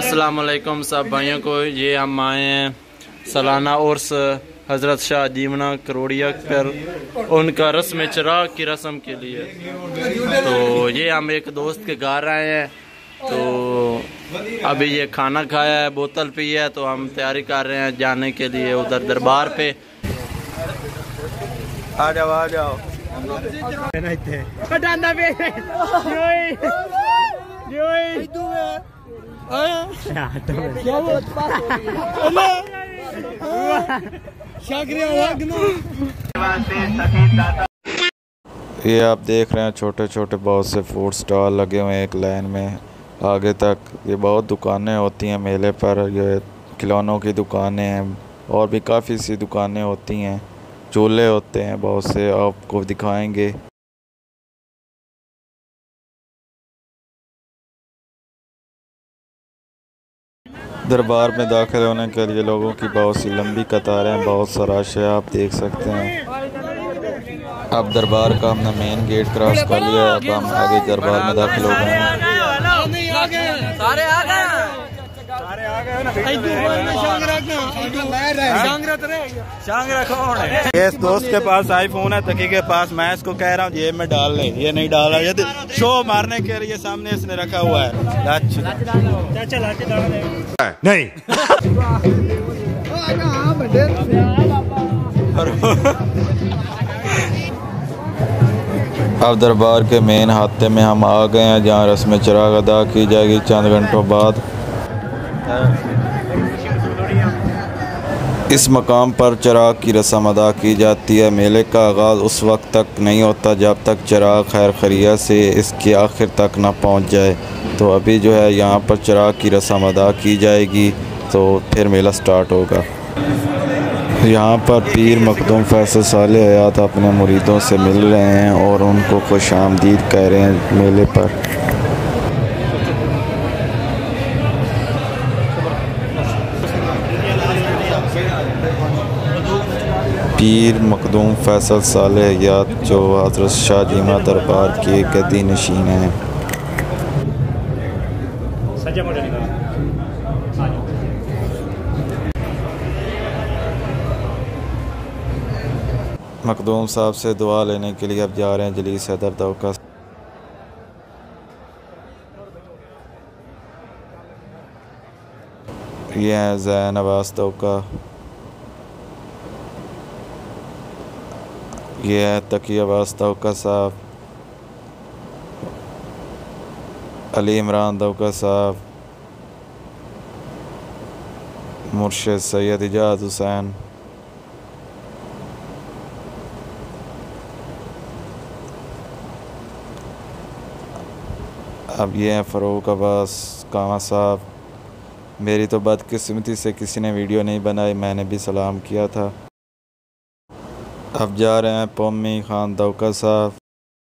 अस्सलाम वालेकुम सब भाइयों को। ये हम आए हैं सालाना उर्स हज़रत शाह जीवना करोड़िया पर उनका रस्म चिराग की रस्म के लिए। तो ये हम एक दोस्त के घर आए हैं, तो अभी ये खाना खाया है, बोतल पी है, तो हम तैयारी कर रहे हैं जाने के लिए उधर दरबार पे। आ जाओ आ जाओ। ये आप देख रहे हैं छोटे छोटे बहुत से फूड स्टॉल लगे हुए हैं एक लाइन में आगे तक। ये बहुत दुकानें होती हैं मेले पर। ये खिलौनों की दुकानें हैं और भी काफ़ी सी दुकानें होती हैं। झूले होते हैं बहुत से, आपको दिखाएंगे। दरबार में दाखिल होने के लिए लोगों की बहुत सी लंबी कतारें हैं, बहुत सा रश है, आप देख सकते हैं। अब दरबार का हमने मेन गेट क्रॉस कर लिया है, अब हम आगे दरबार में दाखिल हो गए हैं। इस दोस्त के पास आईफोन है, तकी के पास। मैं इसको कह रहा हूँ जेब में डाल ले, ये नहीं डाल रहा। ये शो मारने के लिए सामने इसने रखा हुआ है। नहीं अब दरबार के मेन हाते में हम आ गए हैं, जहाँ रस्म चिराग अदा की जाएगी चंद घंटों बाद। इस मकाम पर चिराग की रस्म अदा की जाती है। मेले का आगाज़ उस वक्त तक नहीं होता जब तक चिराग खैर खैरियत से इसके आखिर तक ना पहुंच जाए। तो अभी जो है यहाँ पर चिराग की रस्म अदा की जाएगी, तो फिर मेला स्टार्ट होगा। यहाँ पर पीर मखदूम फैसल साले हयात अपने मुरीदों से मिल रहे हैं और उनको खुश आमदीद कह रहे हैं मेले पर। पीर मखदूम फैसल साले हयात जो हज़रत शाह जीवना दरबार के गद्दी नशीन हैं। मखदूम साहब से दुआ लेने के लिए अब जा रहे हैं जलीस हैदर दौका। ये है ज़ैन अब्बास दौका, ये है तकी अब्बास दौका साहब, अली इमरान दौका साहब, मुर्शिद सैयद इजाज़ हुसैन, अब ये हैं फ़रूक अब्बास कामा साहब। मेरी तो बदकिस्मती से किसी ने वीडियो नहीं बनाई, मैंने भी सलाम किया था। अब जा रहे हैं पम्मी खान दौका साहब।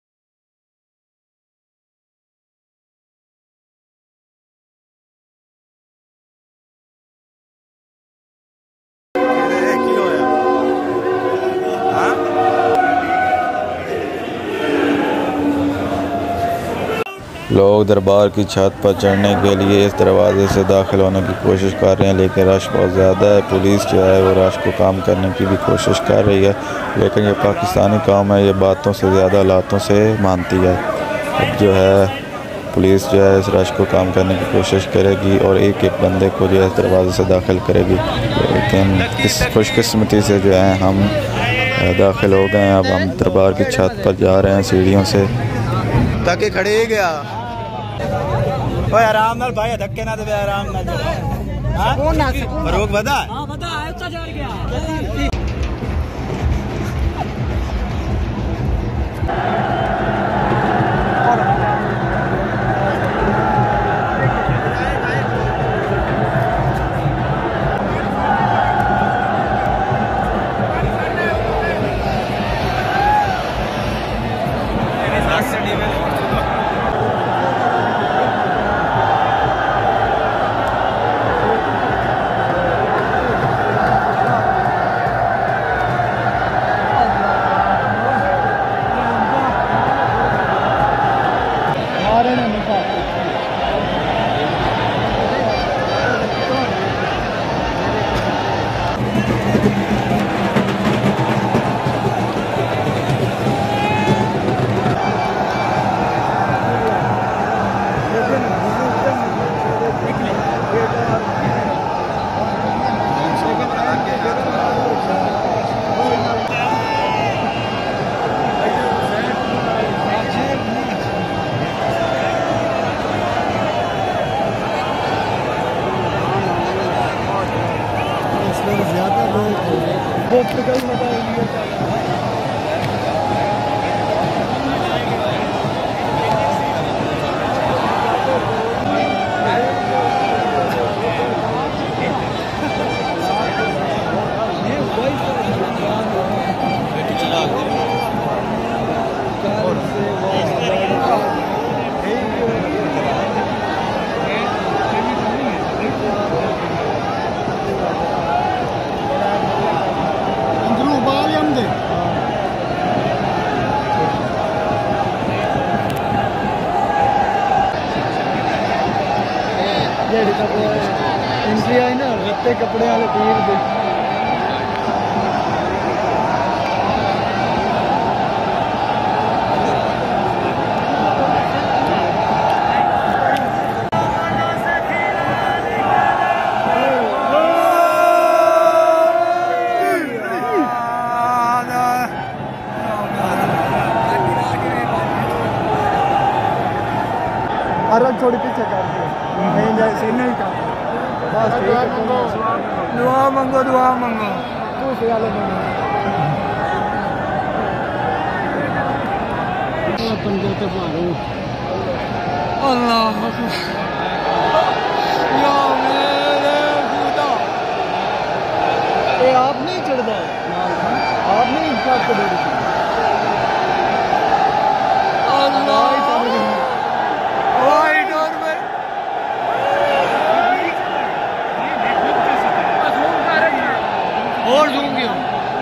लोग दरबार की छत पर चढ़ने के लिए इस दरवाज़े से दाखिल होने की कोशिश कर रहे हैं, लेकिन रश बहुत ज़्यादा है। पुलिस जो है वो रश को कम करने की भी कोशिश कर रही है, लेकिन ये पाकिस्तानी काम है, ये बातों से ज़्यादा हालातों से मानती है। अब जो है पुलिस जो है इस रश को कम करने की कोशिश करेगी और एक एक बंदे को जो है इस दरवाज़े से दाखिल करेगी। लेकिन इस खुशकिस्मती से जो है हम दाखिल हो गए हैं। अब हम दरबार की छत पर जा रहे हैं सीढ़ियों से। ताकि खड़े ही गया ओए आराम नाल भाई, धक्के ना दे, आराम नाल। फरूक बता एंट्री आई ना रत्ते कपड़े वाले पीर दे अरब थोड़ी पीछे कर दो नहीं जैसे नहीं का बस दुआ मांगो तू से वाले पंजे पे मारो अल्लाह या मेरे खुदा ये आप नहीं चढ़ता आप नहीं इंसाफ कर रहे और दूंगी हम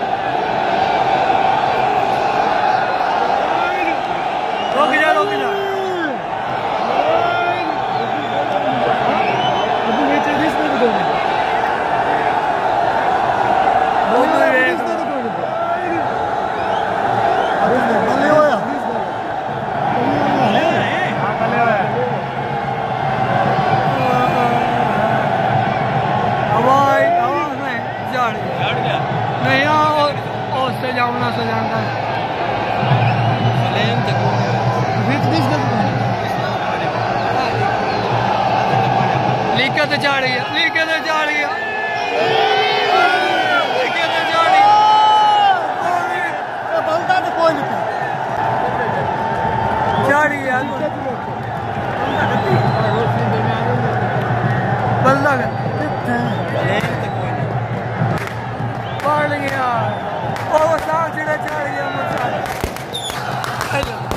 रोक जा अभी नीचे दिस नहीं दो अरे भले होया हवाई नहीं और सजाऊना सजाना लीके तो चढ़ गया बलदा तो कोई नहीं चढ़ गया बलदा पड़ गया और साथ चढ़ गया मुझे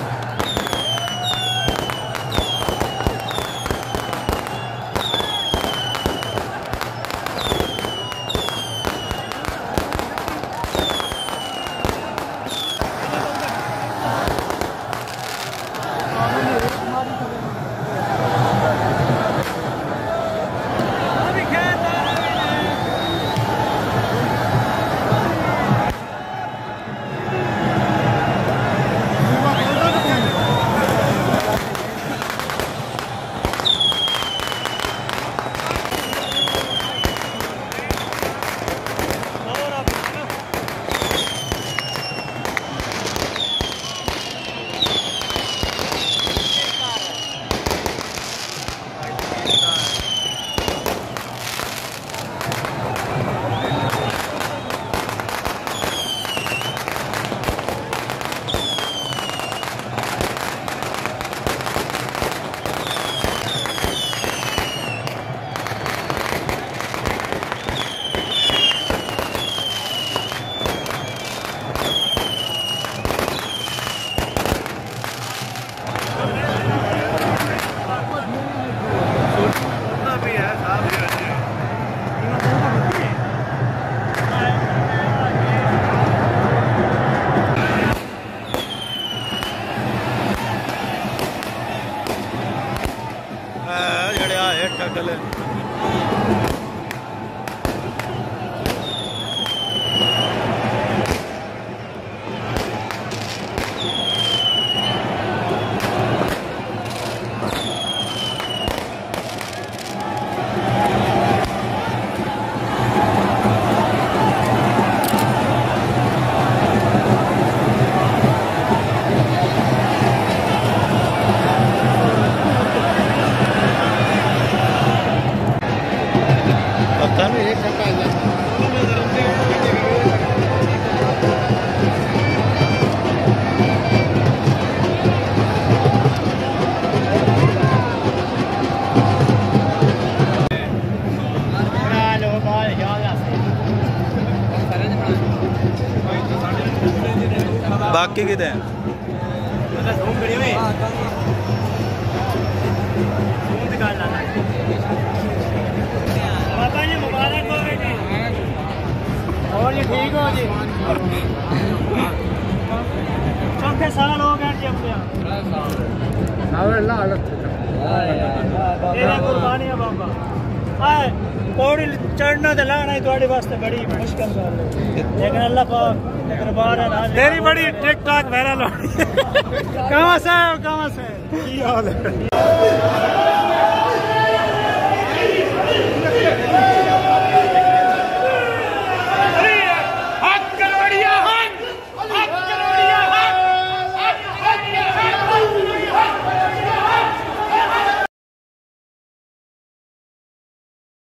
बाकी कितने बाबा जी मुबारक हो बेटा और ये ठीक हो जी चौथे साल हो गए जी अपने कुर्बानी है बाबा आए पौड़ी चढ़ना तो लाना ही थोड़े वास्ते बड़ी मुश्किल है लेकिन अल्लाह पाक दरबार है तेरी बड़ी टिक टाक वायरल हो कहाँ से की हाल है